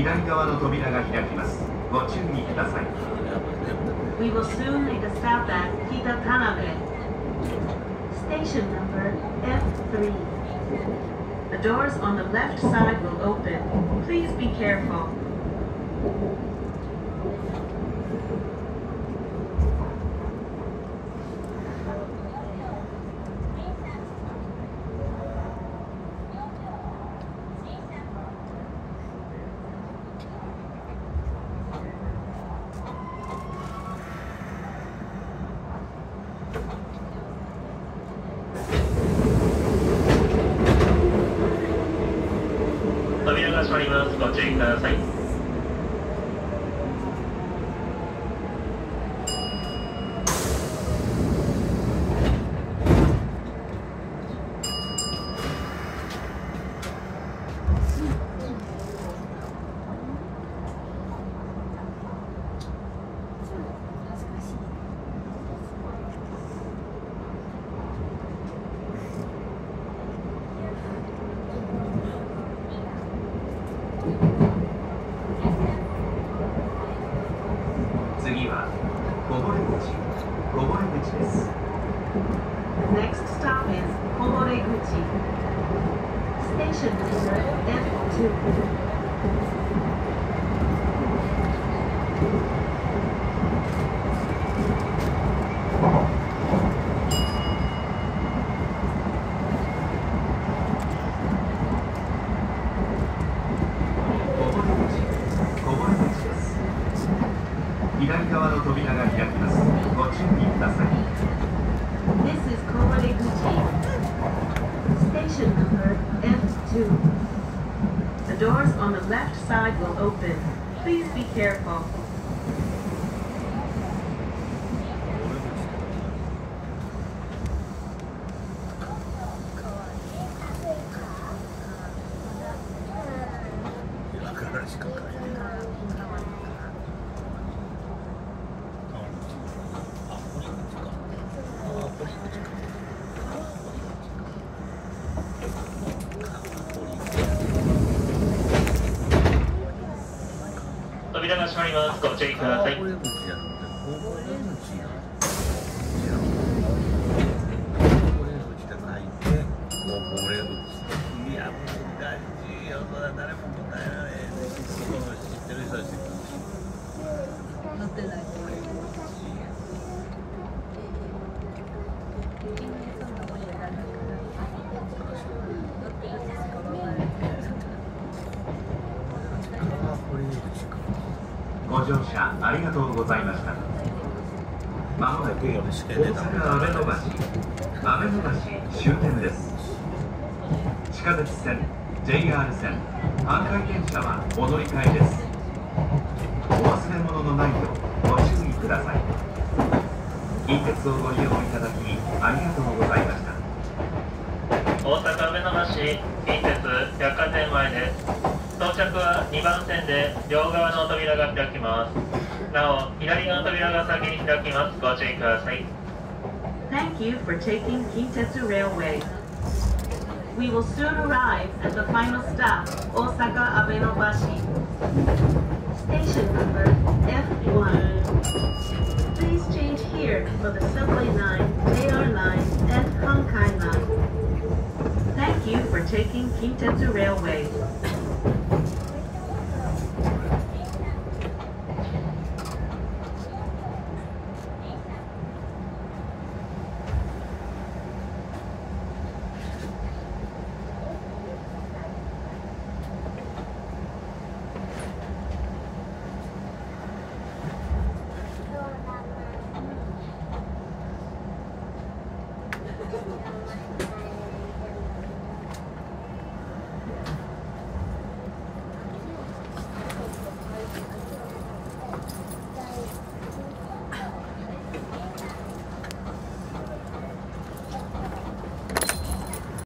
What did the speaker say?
左側の扉が開きます。ご注意ください。 We will soon make a stop at Kita Tanabe. Station number F3. The doors on the left side will open. Please be careful. 扉が閉まります。ご注意ください。 次はこぼれ口です。 Next stop is Koboreguchi. Station number F2. 左側の扉が開きます。ご注意ください。 This is Koboreguchi. Station number F2. The doors on the left side will open. Please be careful. 扉が閉まります。ご注意ください。 ご乗車ありがとうございました。まもなく大阪阿部野橋終点です。地下鉄線、JR 線、阪回電車はお乗り換えです。お忘れ物のないようご注意ください。近鉄をご利用いただきありがとうございました。 大阪阿部野橋近鉄百貨店前です。到着は2番線で両側の扉が開きます。なお、左側の扉が先に開きます。ご注意ください。 Thank you for taking Kintetsu Railway. We will soon arrive at the final stop, Osaka Abenobashi. Station number F1. Please change here for the subway line, JR line, and Hankai line. Thank you for taking Kintetsu Railway.